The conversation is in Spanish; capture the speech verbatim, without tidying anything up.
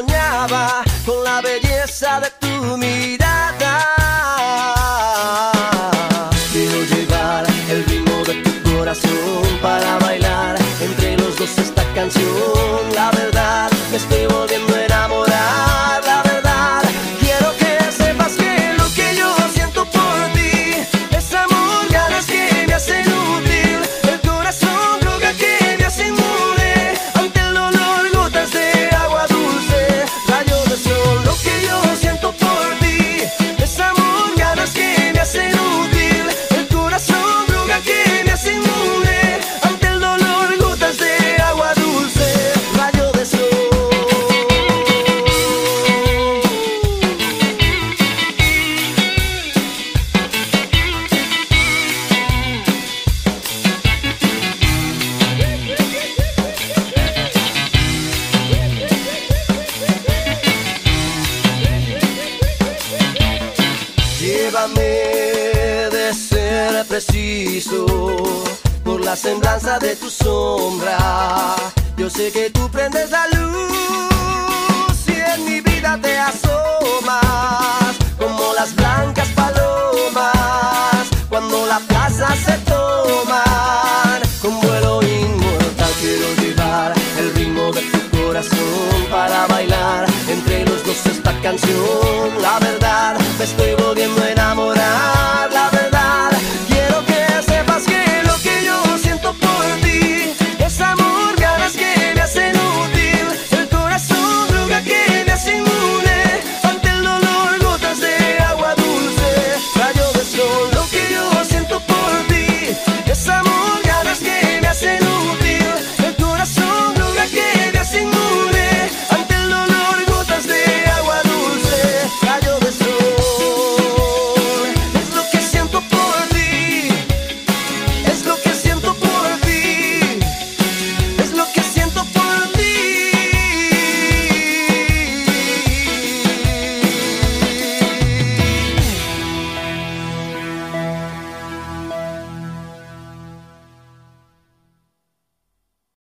soñaba con la belleza de tu mirada. Quiero llevar el ritmo de tu corazón para bailar entre los dos esta canción. La verdad, me estoy volviendo a enamorar. La verdad, quiero que sepas que lo que yo siento por ti es amor, ganas que me hacen útil. El corazón droga que me hace inmune ante el dolor, gotas de agua dulce, rayos de sol. Lo que yo siento por ti es amor, ganas que me hacen útil. El corazón droga que me hace inmune ante el dolor, gotas de agua dulce, rayo de sol. Llévame de ser preciso por la semblanza de tu sombra. Yo sé que tú prendes la luz y en mi vida te asomas como las blancas palomas cuando la plaza se toman. Con vuelo inmortal quiero llevar el ritmo de tu corazón para bailar entre los dos esta canción. La verdad, me estoy volviendo